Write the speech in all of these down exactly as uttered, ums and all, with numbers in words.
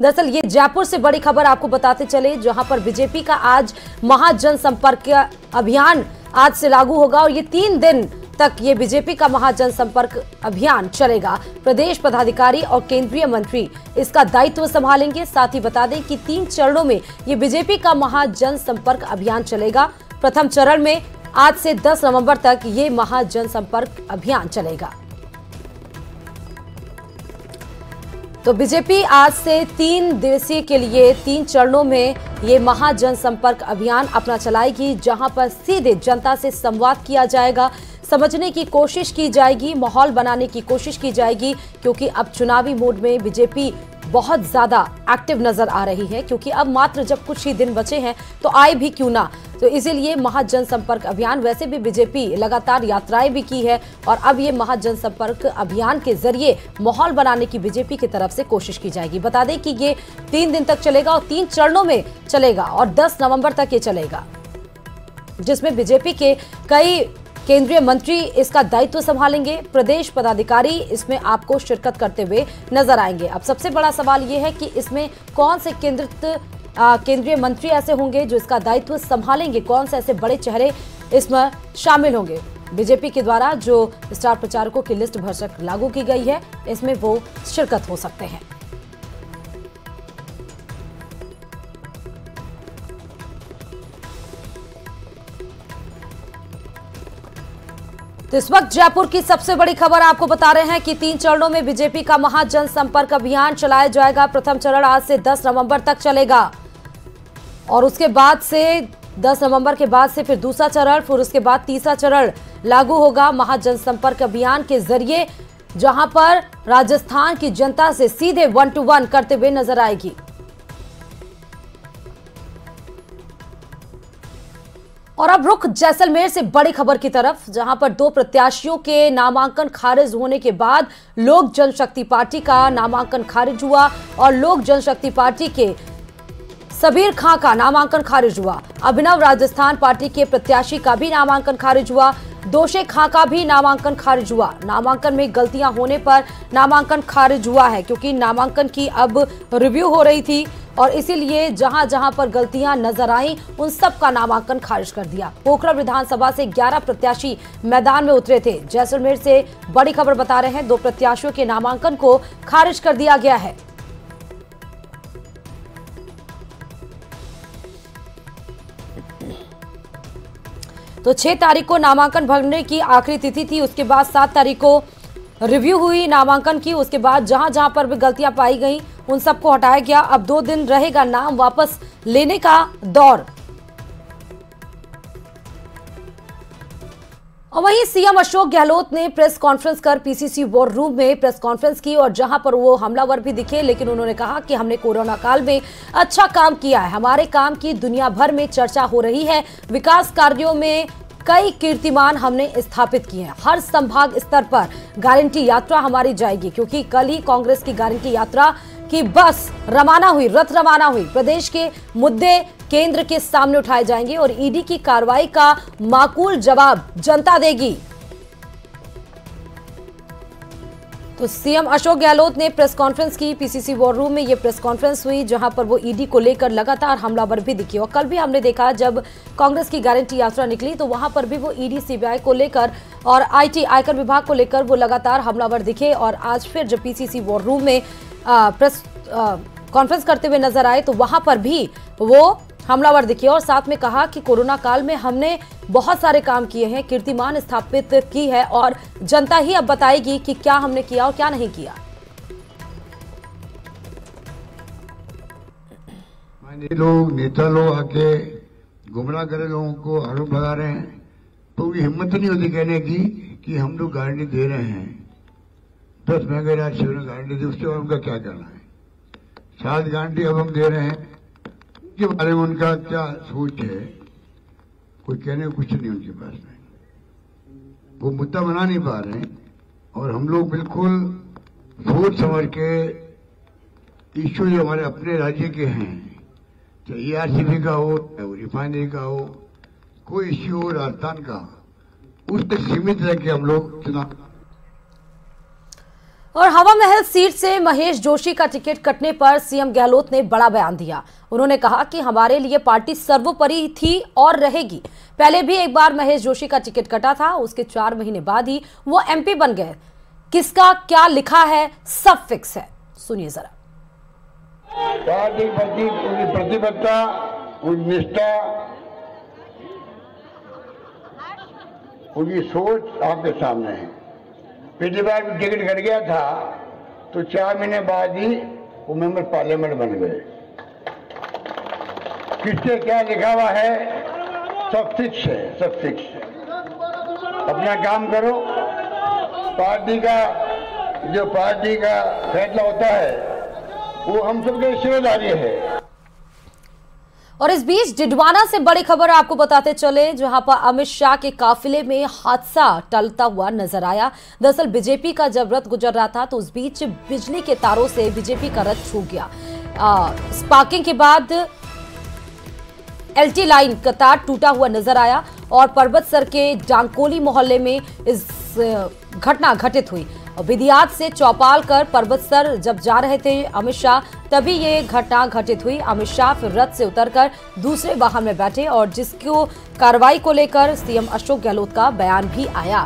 दरअसल ये जयपुर से बड़ी खबर आपको बताते चले, जहां पर बीजेपी का आज महाजन संपर्क अभियान आज से लागू होगा और ये तीन दिन तक ये बीजेपी का महाजन संपर्क अभियान चलेगा। प्रदेश पदाधिकारी और केंद्रीय मंत्री इसका दायित्व संभालेंगे। साथ ही बता दें कि तीन चरणों में ये बीजेपी का महाजन संपर्क अभियान चलेगा। प्रथम चरण में आज से दस नवंबर तक ये महाजन संपर्क अभियान चलेगा। तो बीजेपी आज से तीन दिवसीय के लिए तीन चरणों में ये महाजन संपर्क अभियान अपना चलाएगी, जहां पर सीधे जनता से संवाद किया जाएगा, समझने की कोशिश की जाएगी, माहौल बनाने की कोशिश की जाएगी, क्योंकि अब चुनावी मोड में बीजेपी बहुत ज्यादा एक्टिव नजर आ रही है। क्योंकि अब मात्र जब कुछ ही दिन बचे हैं तो आए भी क्यों ना, तो इसीलिए महाजन संपर्क अभियान, वैसे भी बीजेपी लगातार यात्राएं भी की है और अब ये महाजन संपर्क अभियान के जरिए माहौल बनाने की बीजेपी की तरफ से कोशिश की जाएगी। बता दें कि ये तीन दिन तक चलेगा और तीन चरणों में चलेगा और दस नवंबर तक ये चलेगा, जिसमें बीजेपी के कई केंद्रीय मंत्री इसका दायित्व संभालेंगे। प्रदेश पदाधिकारी इसमें आपको शिरकत करते हुए नजर आएंगे। अब सबसे बड़ा सवाल यह है कि इसमें कौन से केंद्रित केंद्रीय मंत्री ऐसे होंगे जो इसका दायित्व संभालेंगे, कौन से ऐसे बड़े चेहरे इसमें शामिल होंगे। बीजेपी के द्वारा जो स्टार प्रचारकों की लिस्ट भरसक लागू की गई है, इसमें वो शिरकत हो सकते हैं। तो इस वक्त जयपुर की सबसे बड़ी खबर आपको बता रहे हैं कि तीन चरणों में बीजेपी का महाजन संपर्क अभियान चलाया जाएगा। प्रथम चरण आज से दस नवंबर तक चलेगा और उसके बाद से दस नवंबर के बाद से फिर दूसरा चरण, फिर उसके बाद तीसरा चरण लागू होगा महाजन संपर्क अभियान के जरिए, जहां पर राजस्थान की जनता से सीधे वन टू वन करते हुए नजर आएगी। और अब रुख जैसलमेर से बड़ी खबर की तरफ, जहां पर दो प्रत्याशियों के नामांकन खारिज होने के बाद लोक जनशक्ति पार्टी का नामांकन खारिज हुआ और लोक जनशक्ति पार्टी के सबीर खां का नामांकन खारिज हुआ। अभिनव राजस्थान पार्टी के प्रत्याशी का भी नामांकन खारिज हुआ। दोषे खां का भी नामांकन खारिज हुआ। नामांकन में गलतियां होने पर नामांकन खारिज हुआ है, क्योंकि नामांकन की अब रिव्यू हो रही थी और इसीलिए जहां जहां पर गलतियां नजर आई उन सब का नामांकन खारिज कर दिया। पोखरण विधानसभा से ग्यारह प्रत्याशी मैदान में उतरे थे। जैसलमेर से बड़ी खबर बता रहे हैं, दो प्रत्याशियों के नामांकन को खारिज कर दिया गया है। तो छह तारीख को नामांकन भरने की आखिरी तिथि थी, उसके बाद सात तारीख को रिव्यू हुई नामांकन की। उसके बाद जहां जहां पर भी गलतियां पाई गई उन सबको हटाया गया। अब दो दिन रहेगा नाम वापस लेने का दौर। और वहीं सीएम अशोक गहलोत ने प्रेस कॉन्फ्रेंस कर पीसीसी वॉर रूम में प्रेस कॉन्फ्रेंस की और जहां पर वो हमलावर भी दिखे, लेकिन उन्होंने कहा कि हमने कोरोना काल में अच्छा काम किया है, हमारे काम की दुनिया भर में चर्चा हो रही है, विकास कार्यों में कई कीर्तिमान हमने स्थापित किए हैं, हर संभाग स्तर पर गारंटी यात्रा हमारी जाएगी, क्योंकि कल ही कांग्रेस की गारंटी यात्रा की बस रवाना हुई, रथ रवाना हुई। प्रदेश के मुद्दे केंद्र के सामने उठाए जाएंगे और ईडी की कार्रवाई का माकूल जवाब जनता देगी। तो सीएम अशोक गहलोत ने प्रेस कॉन्फ्रेंस की, पीसीसी वॉर रूम में ये प्रेस कॉन्फ्रेंस हुई, जहां पर वो ईडी को लेकर लगातार हमलावर भी दिखे। और कल भी हमने देखा जब कांग्रेस की गारंटी यात्रा निकली तो वहां पर भी वो ईडी सीबीआई को लेकर और आईटी आयकर विभाग को लेकर वो लगातार हमलावर दिखे। और आज फिर जब पीसीसी वॉर रूम में आ, प्रेस कॉन्फ्रेंस करते हुए नजर आए तो वहां पर भी वो हमलावर दिखे और साथ में कहा कि कोरोना काल में हमने बहुत सारे काम किए हैं, कीर्तिमान स्थापित की है और जनता ही अब बताएगी कि क्या हमने किया और क्या नहीं किया। लोग नेता लोग आके गुमराह करे लोगों को, आरोप लगा रहे हैं, तो उनकी हिम्मत नहीं होती कहने की कि हम लोग गारंटी दे रहे हैं, दस महंगे राज्य गारंटी दी, उसके बाद उनका क्या करना है। सात गारंटी अब हम दे रहे हैं, के बारे में उनका क्या सोच है, कोई कहने को कुछ नहीं उनके पास में, वो मुद्दा बना नहीं पा रहे हैं। और हम लोग बिल्कुल सोच समझ के इश्यू जो हमारे अपने राज्य के हैं, चाहे ई आर सी बी का हो, चाहे रिफाइनरी का हो, कोई इश्यू हो राजस्थान का, उस तक सीमित रह के हम लोग चुनाव। और हवा महल सीट से महेश जोशी का टिकट कटने पर सीएम गहलोत ने बड़ा बयान दिया। उन्होंने कहा कि हमारे लिए पार्टी सर्वोपरि थी और रहेगी। पहले भी एक बार महेश जोशी का टिकट कटा था, उसके चार महीने बाद ही वो एमपी बन गए। किसका क्या लिखा है, सब फिक्स है। सुनिए जरा। पार्टी प्रति उनकी प्रतिबद्धता, उनकी निष्ठा, उनकी सोच आपके सामने है। पिछली बार भी टिकट कट गया था तो चार महीने बाद ही वो मेंबर पार्लियामेंट बन गए। किससे क्या लिखा हुआ है, सब फिक्स है, सब फिक्स है। अपना काम करो। पार्टी का जो पार्टी का फैसला होता है वो हम सबकी जिम्मेदारी है। और इस बीच डिडवाना से बड़ी खबर आपको बताते चले, जहां पर अमित शाह के काफिले में हादसा टलता हुआ नजर आया। दरअसल बीजेपी का जब रथ गुजर रहा था तो उस बीच बिजली के तारों से बीजेपी का रथ छूट गया। स्पार्किंग के बाद एलटी लाइन का तार टूटा हुआ नजर आया और पर्वतसर के डांकोली मोहल्ले में इस घटना घटित हुई। विदियात से चौपाल कर पर्वतसर जब जा रहे थे अमित शाह, तभी ये घटना घटित हुई। अमित शाह फिर रथ से उतरकर दूसरे वाहन में बैठे और जिसको कार्रवाई को लेकर सीएम अशोक गहलोत का बयान भी आया।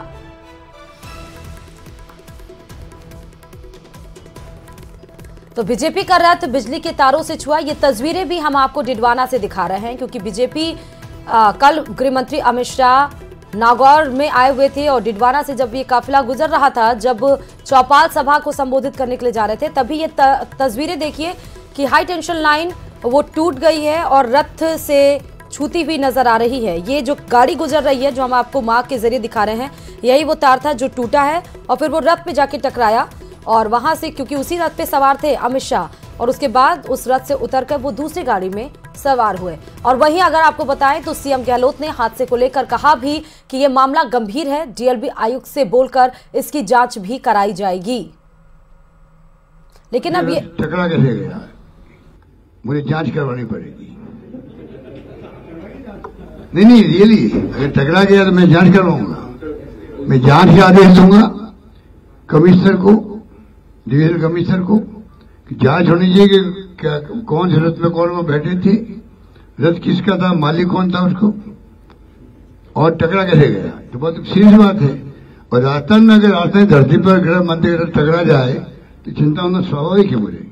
तो बीजेपी का रथ बिजली के तारों से छुआ। ये तस्वीरें भी हम आपको डिडवाना से दिखा रहे हैं, क्योंकि बीजेपी आ, कल गृह मंत्री अमित शाह नागौर में आए हुए थे और डिडवाना से जब ये काफिला गुजर रहा था, जब चौपाल सभा को संबोधित करने के लिए जा रहे थे, तभी ये तस्वीरें देखिए कि हाई टेंशन लाइन वो टूट गई है और रथ से छूती हुई नजर आ रही है। ये जो गाड़ी गुजर रही है, जो हम आपको मार्क के जरिए दिखा रहे हैं, यही वो तार था जो टूटा है और फिर वो रथ में जाके टकराया और वहां से, क्योंकि उसी रथ पे सवार थे अमित शाह, और उसके बाद उस रथ से उतरकर वो दूसरी गाड़ी में सवार हुए। और वहीं अगर आपको बताएं तो सीएम गहलोत ने हादसे को लेकर कहा भी कि ये मामला गंभीर है, डीएलबी आयुक्त से बोलकर इसकी जांच भी कराई जाएगी। लेकिन अब ये टकरा कैसे गया, मुझे जांच करवानी पड़ेगी। नहीं नहीं रियली, अगर टकरा गया तो मैं जांच करवाऊंगा। मैं जांच के आदेश दूंगा कमिश्नर को, डिवीजन कमिश्नर को, कि जांच होनी चाहिए कि क्या कौन से रथ में कौन वो बैठे थे, रथ किसका था, मालिक कौन था उसको, और टकरा कैसे गया। तो बहुत सीरियस बात है। और राजस्थान में अगर राजस्थान धरती पर गृह मंत्री रथ टकरा जाए तो चिंता होना स्वाभाविक है मुझे।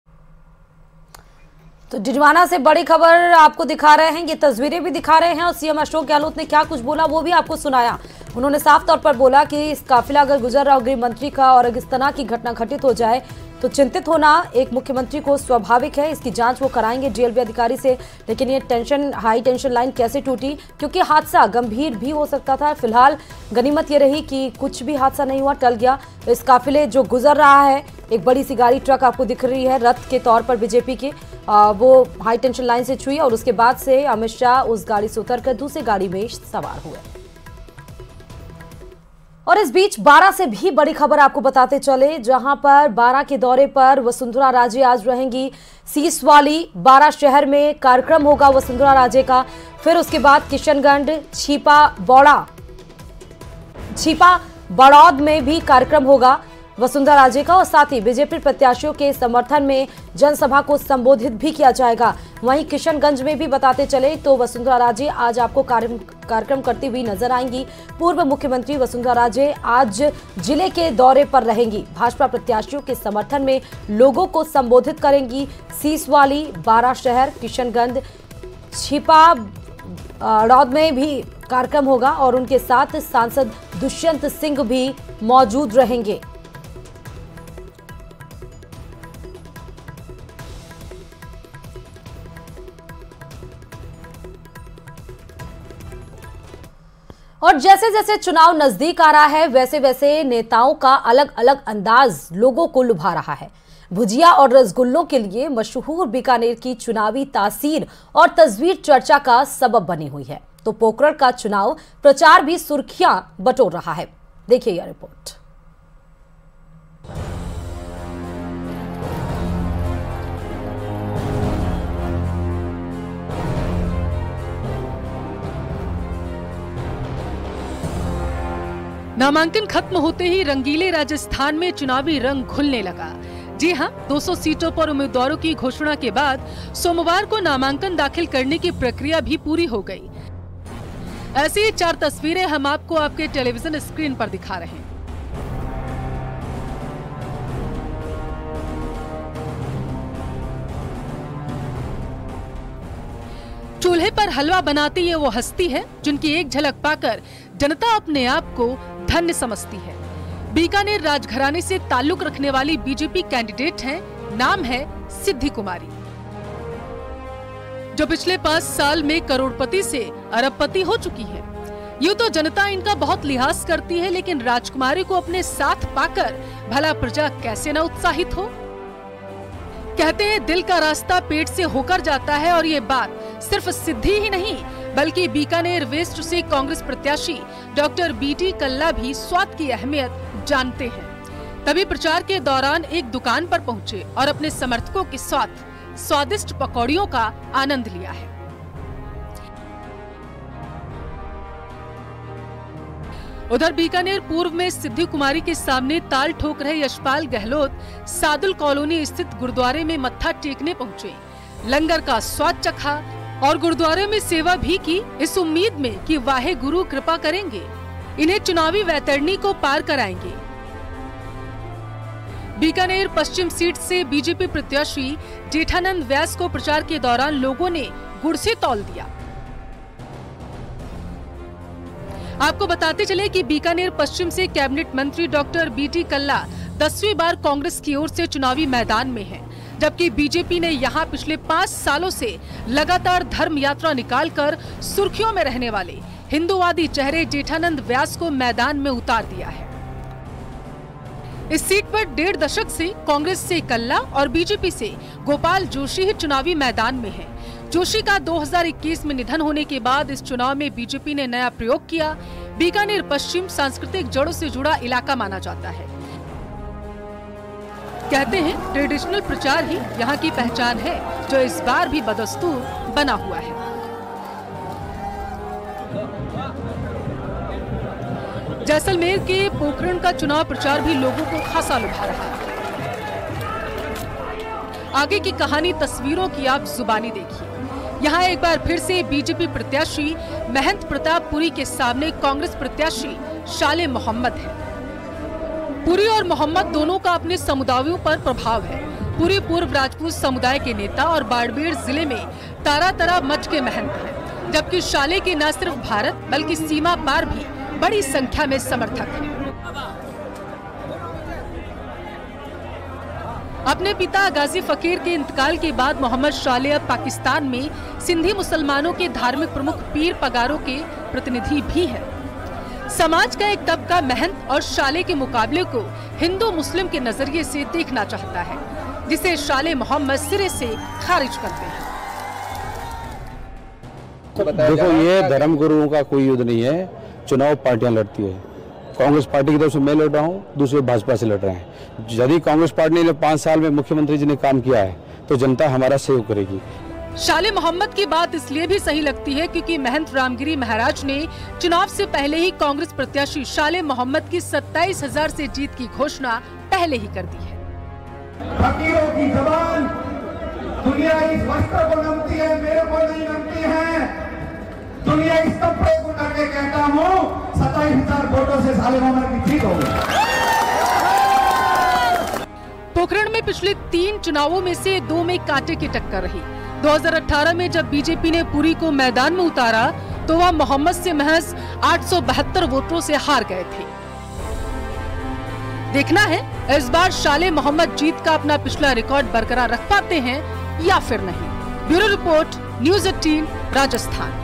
तो डिडवाना से बड़ी खबर आपको दिखा रहे हैं, ये तस्वीरें भी दिखा रहे हैं और सीएम अशोक गहलोत ने क्या कुछ बोला वो भी आपको सुनाया। उन्होंने साफ तौर पर बोला कि इस काफिला अगर गुजर रहा हो गृह मंत्री का और अगर इस तरह की घटना घटित हो जाए तो चिंतित होना एक मुख्यमंत्री को स्वाभाविक है। इसकी जांच वो कराएंगे डीएलबी अधिकारी से। लेकिन ये टेंशन हाई टेंशन लाइन कैसे टूटी, क्योंकि हादसा गंभीर भी हो सकता था। फिलहाल गनीमत ये रही कि कुछ भी हादसा नहीं हुआ, टल गया। इस काफिले जो गुजर रहा है, एक बड़ी सी गाड़ी ट्रक आपको दिख रही है रथ के तौर पर बीजेपी की, आ, वो हाई टेंशन लाइन से छुई और उसके बाद से अमित शाह उस गाड़ी से उतरकर दूसरी गाड़ी में सवार हुए। और इस बीच बारां से भी बड़ी खबर आपको बताते चले, जहां पर बारां के दौरे पर वसुंधरा राजे आज रहेंगी। सीसवाली बारां शहर में कार्यक्रम होगा वसुंधरा राजे का। फिर उसके बाद किशनगंज, छिपा बौड़ा छिपा बड़ौद में भी कार्यक्रम होगा वसुंधरा राजे का और साथ ही बीजेपी प्रत्याशियों के समर्थन में जनसभा को संबोधित भी किया जाएगा। वहीं किशनगंज में भी बताते चले तो वसुंधरा राजे आज आपको कार्यक्रम करती हुई नजर आएंगी। पूर्व मुख्यमंत्री वसुंधरा राजे आज जिले के दौरे पर रहेंगी। भाजपा प्रत्याशियों के समर्थन में लोगों को संबोधित करेंगी। सीसवाली, बारां शहर, किशनगंज, छिपा बड़ौद में भी कार्यक्रम होगा और उनके साथ सांसद दुष्यंत सिंह भी मौजूद रहेंगे। और जैसे जैसे चुनाव नजदीक आ रहा है, वैसे वैसे नेताओं का अलग अलग अंदाज लोगों को लुभा रहा है। भुजिया और रसगुल्लों के लिए मशहूर बीकानेर की चुनावी तासीर और तस्वीर चर्चा का सबब बनी हुई है। तो पोखरण का चुनाव प्रचार भी सुर्खियां बटोर रहा है। देखिए यह रिपोर्ट। नामांकन खत्म होते ही रंगीले राजस्थान में चुनावी रंग घुलने लगा। जी हां, दो सौ सीटों पर उम्मीदवारों की घोषणा के बाद सोमवार को नामांकन दाखिल करने की प्रक्रिया भी पूरी हो गई। ऐसी ही चार तस्वीरें हम आपको आपके टेलीविजन स्क्रीन पर दिखा रहे हैं। चूल्हे पर हलवा बनाती ये वो हस्ती है जिनकी एक झलक पाकर जनता अपने आप को धन्य समझती है। बीकानेर राजघराने से ताल्लुक रखने वाली बीजेपी कैंडिडेट हैं, नाम है सिद्धि कुमारी, जो पिछले पाँच साल में करोड़पति से अरबपति हो चुकी है। यूं तो जनता इनका बहुत लिहाज करती है, लेकिन राजकुमारी को अपने साथ पाकर भला प्रजा कैसे न उत्साहित हो। कहते हैं दिल का रास्ता पेट से होकर जाता है, और ये बात सिर्फ सिद्धि ही नहीं बल्कि बीकानेर वेस्ट से कांग्रेस प्रत्याशी डॉक्टर बीटी कल्ला भी स्वाद की अहमियत जानते हैं। तभी प्रचार के दौरान एक दुकान पर पहुंचे और अपने समर्थकों के साथ स्वादिष्ट पकौड़ियों का आनंद लिया है। उधर बीकानेर पूर्व में सिद्धि कुमारी के सामने ताल ठोक रहे यशपाल गहलोत सादुल कॉलोनी स्थित गुरुद्वारे में मत्था टेकने पहुंचे, लंगर का स्वाद चखा और गुरुद्वारे में सेवा भी की, इस उम्मीद में कि वाहे गुरु कृपा करेंगे, इन्हें चुनावी वैतरणी को पार कराएंगे। बीकानेर पश्चिम सीट से बीजेपी प्रत्याशी जेठानंद व्यास को प्रचार के दौरान लोगों ने गुड़ से तौल दिया। आपको बताते चले कि बीकानेर पश्चिम से कैबिनेट मंत्री डॉक्टर बीटी कल्ला दसवीं बार कांग्रेस की ओर से चुनावी मैदान में हैं, जबकि बीजेपी ने यहां पिछले पाँच सालों से लगातार धर्म यात्रा निकालकर सुर्खियों में रहने वाले हिंदूवादी चेहरे जेठानंद व्यास को मैदान में उतार दिया है। इस सीट पर डेढ़ दशक से कांग्रेस से कल्ला और बीजेपी से गोपाल जोशी ही चुनावी मैदान में हैं। जोशी का दो हज़ार इक्कीस में निधन होने के बाद इस चुनाव में बीजेपी ने नया प्रयोग किया। बीकानेर पश्चिम सांस्कृतिक जड़ों से जुड़ा इलाका माना जाता है। कहते हैं ट्रेडिशनल प्रचार ही यहाँ की पहचान है, जो इस बार भी बदस्तूर बना हुआ है। जैसलमेर के पोखरण का चुनाव प्रचार भी लोगों को खासा लुभा रहा है। आगे की कहानी तस्वीरों की आप जुबानी देखिए। यहाँ एक बार फिर से बीजेपी प्रत्याशी महंत प्रताप पुरी के सामने कांग्रेस प्रत्याशी शाले मोहम्मद है। पुरी और मोहम्मद दोनों का अपने समुदायों पर प्रभाव है। पुरी पूर्व राजपूत समुदाय के नेता और बाड़मेर जिले में तारा तारा मठ के महंत हैं, जबकि शाले के न सिर्फ भारत बल्कि सीमा पार भी बड़ी संख्या में समर्थक हैं। अपने पिता गाजी फकीर के इंतकाल के बाद मोहम्मद शाले अब पाकिस्तान में सिंधी मुसलमानों के धार्मिक प्रमुख पीर पगारों के प्रतिनिधि भी हैं। समाज का एक तबका महंत और शाले के मुकाबले को हिंदू मुस्लिम के नजरिए से देखना चाहता है, जिसे शाले मोहम्मद सिरे से खारिज करते हैं। देखो, ये धर्म गुरुओं का कोई युद्ध नहीं है, चुनाव पार्टियां लड़ती है। कांग्रेस पार्टी की तरफ से मैं लड़ रहा हूँ, दूसरे भाजपा से लड़ रहे हैं। यदि कांग्रेस पार्टी ने पाँच साल में मुख्यमंत्री जी ने काम किया है तो जनता हमारा सहयोग करेगी। शाले मोहम्मद की बात इसलिए भी सही लगती है क्योंकि महंत रामगिरी महाराज ने चुनाव से पहले ही कांग्रेस प्रत्याशी शाले मोहम्मद की सत्ताईस हजार से जीत की घोषणा पहले ही कर दी है। फकीरों की जबान दुनिया इस वस्त्र को नमती है, मेरे को नहीं नमती है। दुनिया इस कपड़े को करके कहता हूँ सत्ताईस हजार वोटों से शाले मोहम्मद की जीत होगी। पोखरण में पिछले तीन चुनावों में से दो में कांटे की टक्कर रही। दो हज़ार अठारह में जब बीजेपी ने पुरी को मैदान में उतारा तो वह मोहम्मद से महज आठ सौ बहत्तर वोटों से हार गए थे। देखना है इस बार शाले मोहम्मद जीत का अपना पिछला रिकॉर्ड बरकरार रख पाते हैं या फिर नहीं। ब्यूरो रिपोर्ट, न्यूज़ अठारह, राजस्थान।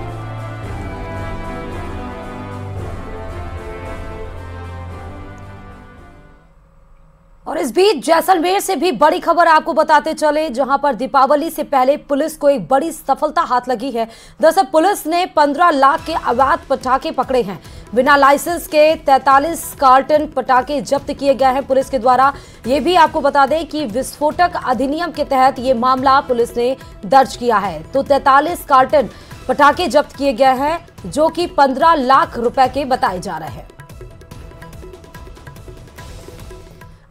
और इस बीच जैसलमेर से भी बड़ी खबर आपको बताते चले, जहां पर दीपावली से पहले पुलिस को एक बड़ी सफलता हाथ लगी है। दरअसल पुलिस ने पंद्रह लाख के अवैध पटाखे पकड़े हैं। बिना लाइसेंस के तैंतालीस कार्टन पटाखे जब्त किए गए हैं पुलिस के द्वारा। ये भी आपको बता दें कि विस्फोटक अधिनियम के तहत ये मामला पुलिस ने दर्ज किया है। तो तैंतालीस कार्टन पटाखे जब्त किए गए हैं, जो कि पंद्रह लाख रुपए के बताए जा रहे हैं।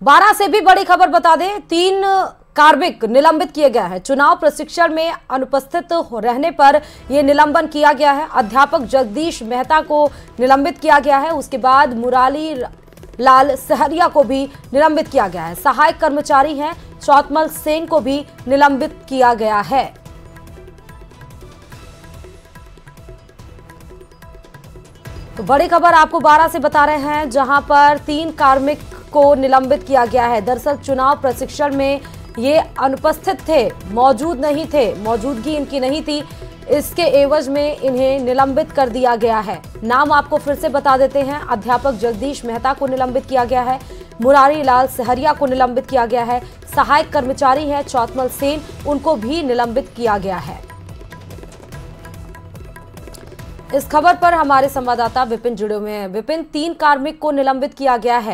बारह से भी बड़ी खबर बता दें, तीन कार्मिक निलंबित किए गए हैं। चुनाव प्रशिक्षण में अनुपस्थित रहने पर यह निलंबन किया गया है। अध्यापक जगदीश मेहता को निलंबित किया गया है। उसके बाद मुरारी लाल सहरिया को भी निलंबित किया गया है। सहायक कर्मचारी हैं चौतमल सेन को भी निलंबित किया गया है। तो बड़ी खबर आपको बारह से बता रहे हैं, जहां पर तीन कार्मिक को निलंबित किया गया है। दरअसल चुनाव प्रशिक्षण में ये अनुपस्थित थे, मौजूद नहीं थे, मौजूदगी इनकी नहीं थी। इसके एवज में इन्हें निलंबित कर दिया गया है। नाम आपको फिर से बता देते हैं। अध्यापक जगदीश मेहता को निलंबित किया गया है। मुरारी लाल सहरिया को निलंबित किया गया है। सहायक कर्मचारी है चौतमल सेन, उनको भी निलंबित किया गया है। इस खबर पर हमारे संवाददाता विपिन जुड़े हुए हैं। विपिन, तीन कार्मिक को निलंबित किया गया है।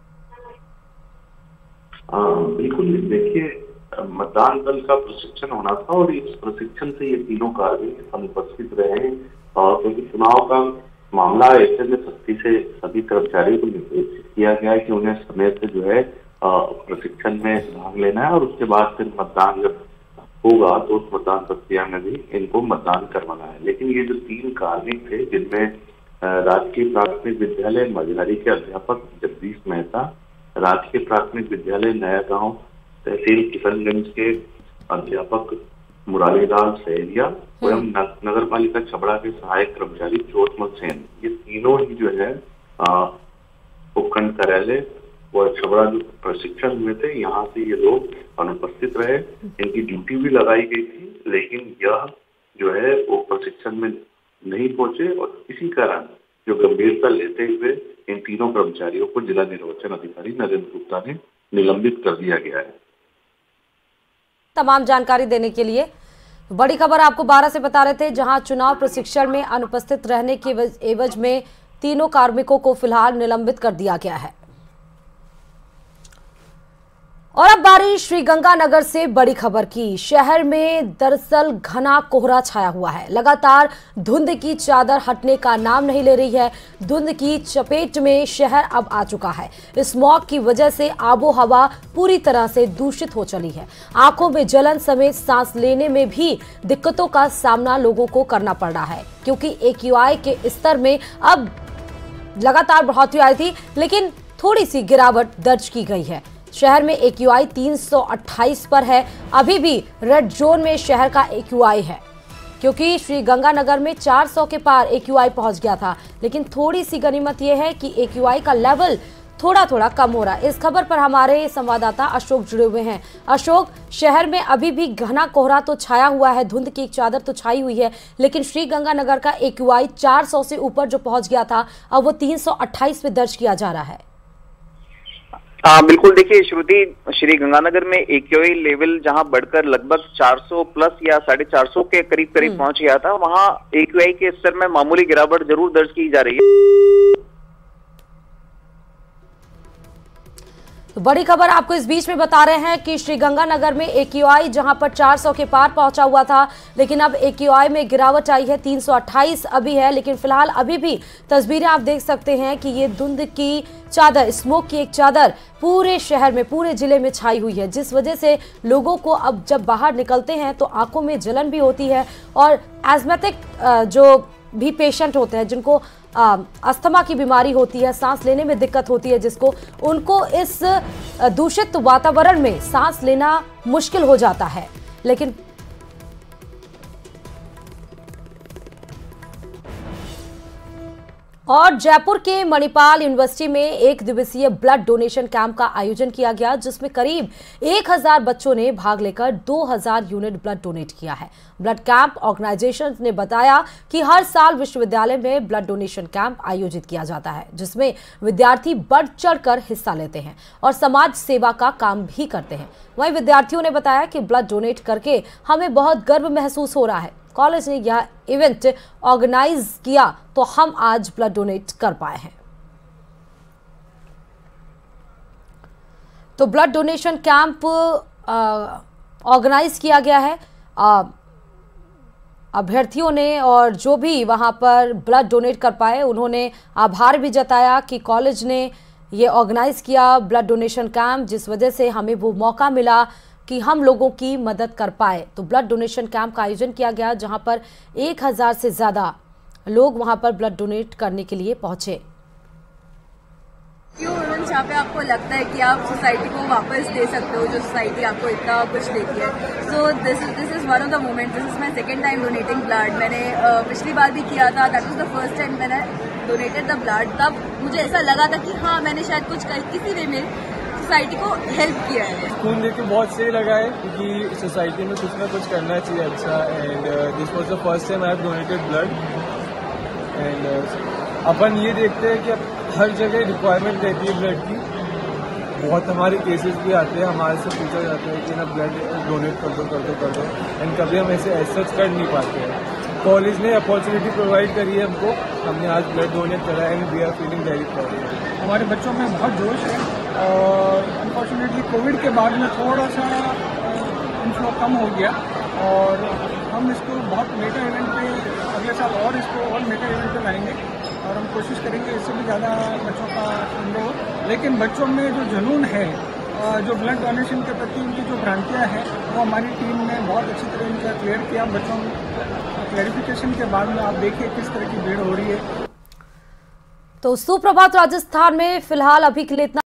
आ, बिल्कुल, देखिए मतदान दल का प्रशिक्षण होना था और इस प्रशिक्षण से ये तीनों कार्मिक अनुपस्थित रहे और क्योंकि चुनाव का मामला ऐसे में सख्ती से सभी कर्मचारियों को निर्देशित किया गया है कि उन्हें समय से जो है प्रशिक्षण में भाग लेना है और उसके बाद फिर मतदान जब होगा तो उस मतदान प्रक्रिया में भी इनको मतदान करवाना है। लेकिन ये जो तीन कार्मिक थे, जिनमें राजकीय प्राथमिक विद्यालय मझारी के अध्यापक जगदीश मेहता, राजकीय प्राथमिक विद्यालय नया गांव तहसील किशनगंज के अध्यापक मुरारीलाल सहरिया एवं नगर पालिका छबड़ा के सहायक कर्मचारी चौतमल सेन, ये तीनों ही जो है उपखंड कार्यालय व छबड़ा जो प्रशिक्षण में थे, यहाँ से ये लोग अनुपस्थित रहे। इनकी ड्यूटी भी लगाई गई थी, लेकिन यह जो है वो प्रशिक्षण में नहीं पहुंचे और इसी कारण जो गंभीरता लेते हुए इन तीनों कर्मचारियों को जिला निर्वाचन अधिकारी नरेंद्र गुप्ता ने निलंबित कर दिया गया है। तमाम जानकारी देने के लिए बड़ी खबर आपको बारह से बता रहे थे, जहां चुनाव प्रशिक्षण में अनुपस्थित रहने के एवज में तीनों कार्मिकों को फिलहाल निलंबित कर दिया गया है। और अब बारी श्रीगंगानगर से बड़ी खबर की। शहर में दरअसल घना कोहरा छाया हुआ है। लगातार धुंध की चादर हटने का नाम नहीं ले रही है। धुंध की चपेट में शहर अब आ चुका है। स्मॉग की वजह से आबो हवा पूरी तरह से दूषित हो चली है। आंखों में जलन समेत सांस लेने में भी दिक्कतों का सामना लोगों को करना पड़ रहा है, क्योंकि एक्यूआई के स्तर में अब लगातार बढ़ोतरी आई थी, लेकिन थोड़ी सी गिरावट दर्ज की गई है। शहर में एक्यूआई तीन सौ अट्ठाईस पर है। अभी भी रेड जोन में शहर का एक्यूआई है, क्योंकि श्रीगंगानगर में चार सौ के पार एक्यूआई पहुंच गया था। लेकिन थोड़ी सी गनीमत यह है कि एक्यूआई का लेवल थोड़ा थोड़ा कम हो रहा है। इस खबर पर हमारे संवाददाता अशोक जुड़े हुए हैं। अशोक, शहर में अभी भी घना कोहरा तो छाया हुआ है, धुंध की एक चादर तो छाई हुई है, लेकिन श्रीगंगानगर का एक्यूआई चार सौ से ऊपर जो पहुंच गया था, अब वो तीन सौ अट्ठाईस पे दर्ज किया जा रहा है। हाँ बिल्कुल, देखिए श्रुति, श्री गंगानगर में एक्यूआई लेवल जहां बढ़कर लगभग चार सौ प्लस या साढ़े चार सौ के करीब करीब पहुंच गया था, वहां एक्यूआई के स्तर में मामूली गिरावट जरूर दर्ज की जा रही है। तो बड़ी खबर आपको इस बीच में बता रहे हैं कि श्रीगंगानगर में एक्यूआई जहां पर चार सौ के पार पहुंचा हुआ था, लेकिन अब एक्यूआई में गिरावट आई है, तीन सौ अट्ठाईस अभी है। लेकिन फिलहाल अभी भी तस्वीरें आप देख सकते हैं कि ये धुंध की चादर, स्मोक की एक चादर पूरे शहर में, पूरे जिले में छाई हुई है, जिस वजह से लोगों को अब जब बाहर निकलते हैं तो आंखों में जलन भी होती है। और एस्मेटिक जो भी पेशेंट होते हैं, जिनको अस्थमा की बीमारी होती है, सांस लेने में दिक्कत होती है, जिसको उनको इस दूषित वातावरण में सांस लेना मुश्किल हो जाता है। लेकिन और जयपुर के मणिपाल यूनिवर्सिटी में एक दिवसीय ब्लड डोनेशन कैंप का आयोजन किया गया, जिसमें करीब एक हज़ार बच्चों ने भाग लेकर दो हज़ार यूनिट ब्लड डोनेट किया है। ब्लड कैंप ऑर्गेनाइजेशन ने बताया कि हर साल विश्वविद्यालय में ब्लड डोनेशन कैंप आयोजित किया जाता है, जिसमें विद्यार्थी बढ़ चढ़कर हिस्सा लेते हैं और समाज सेवा का काम भी करते हैं। वहीं विद्यार्थियों ने बताया कि ब्लड डोनेट करके हमें बहुत गर्व महसूस हो रहा है। कॉलेज ने यह इवेंट ऑर्गेनाइज किया तो हम आज ब्लड डोनेट कर पाए हैं। तो ब्लड डोनेशन कैंप ऑर्गेनाइज किया गया है आ, अभ्यर्थियों ने, और जो भी वहां पर ब्लड डोनेट कर पाए उन्होंने आभार भी जताया कि कॉलेज ने ये ऑर्गेनाइज किया ब्लड डोनेशन कैंप, जिस वजह से हमें वो मौका मिला कि हम लोगों की मदद कर पाए। तो ब्लड डोनेशन कैंप का आयोजन किया गया जहां पर एक हजार से ज्यादा लोग वहां पर ब्लड डोनेट करने के लिए पहुंचे। क्यों वुमेन्स यहाँ पे आपको लगता है कि आप सोसाइटी को वापस दे सकते हो, जो सोसाइटी आपको इतना कुछ देती है। So this this is one of the moment. This is my second time donating blood. मैंने uh, पिछली बार भी किया था, that was the first time मैंने डोनेटेड द ब्लड। तब मुझे ऐसा लगा था कि हाँ, मैंने शायद कुछ किसी वे में सोसाइटी को हेल्प किया है। खून देके बहुत सही लगा है क्योंकि सोसाइटी में कुछ ना कुछ करना चाहिए अच्छा। And this was the first time I have donated blood. And अपन ये देखते हैं कि हर जगह रिक्वायरमेंट रहती है ब्लड की। बहुत हमारे केसेस भी आते हैं, हमारे से पूछा जाता है कि ना ब्लड डोनेट कर दो कर दो कर दो एंड कभी हम ऐसे एसच कर नहीं पाते हैं। कॉलेज ने अपॉर्चुनिटी प्रोवाइड करी है हमको, हमने आज ब्लड डोनेट करा है and we are feeling very proud. हमारे बच्चों में बहुत जोश है और अनफॉर्चुनेटली कोविड के बाद में थोड़ा सा इनफ्लो कम हो गया और हम इसको बहुत मेगा इवेंट पे अगले साल और इसको और मेगा इवेंट पे लाएंगे और हम कोशिश करेंगे इससे भी ज़्यादा बच्चों का संग्रह हो। लेकिन बच्चों में जो जुनून है, जो ब्लड डोनेशन के प्रति उनकी जो भ्रांतियाँ हैं, वो हमारी टीम ने बहुत अच्छी तरह इनका क्लियर किया। बच्चों क्लैरिफिकेशन के बाद में आप देखिए किस तरह की भीड़ हो रही है। तो सुप्रभात राजस्थान में फिलहाल अभी के लिए इतना।